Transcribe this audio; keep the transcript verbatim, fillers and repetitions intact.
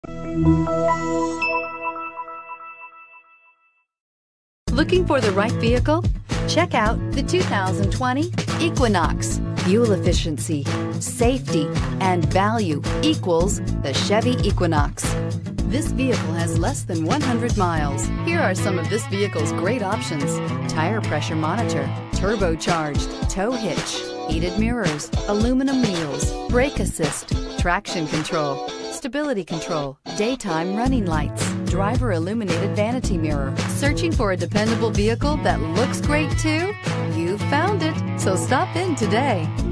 Looking for the right vehicle? Check out the two thousand twenty Equinox. Fuel efficiency, safety, and value equals the Chevy Equinox. This vehicle has less than one hundred miles. Here are some of this vehicle's great options: tire pressure monitor, turbocharged, tow hitch, heated mirrors, aluminum wheels, brake assist, traction control, stability control, daytime running lights, driver illuminated vanity mirror. Searching for a dependable vehicle that looks great too? You found it, so stop in today.